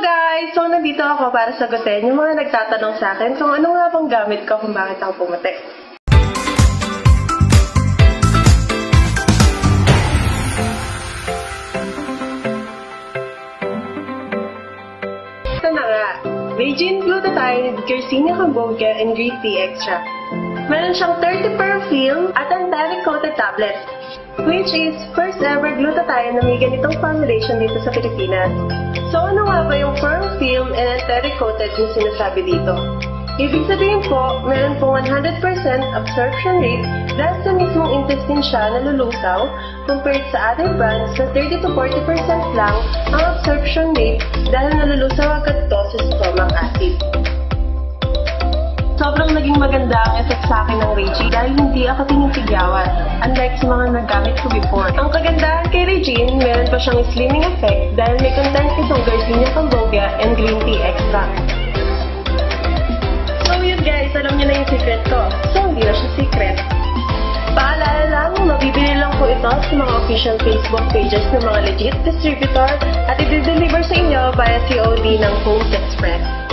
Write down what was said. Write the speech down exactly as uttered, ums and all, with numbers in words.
guys! So, nandito ako para sagutin yung mga nagtatanong sa akin kung ano nga bang gamit ko kung bakit ako pumuti. Ito na nga, Reijin, Glutathione, Intericoated, and Green Tea Extra. Meron siyang thirty per film at Intericoated tablet, which is first ever glutathione na may ganitong formulation dito sa Pilipinas. So ano nga ba yung firm film and Intericoated yung sinasabi dito? Ibig sabihin po, meron po one hundred percent absorption rate dahil sa mismong intestine siya nalulusaw compared sa other brands na thirty to forty percent lang ang absorption rate dahil nalulusaw agad to sa stomach acid. Sobrang naging maganda ang effect sa akin ng Reijin dahil hindi ako tinitigyawan, unlike sa mga nagamit ko before. Ang kagandahan kay Reijin, meron pa siyang slimming effect dahil may content itong Intericoated and Green Tea Extra. So yun guys, alam niyo na yung secret ko. So hindi na siya secret. Paalala lang, mabibili lang po ito sa mga official Facebook pages ng mga legit distributor at i-deliver sa inyo via C O D ng Post Express.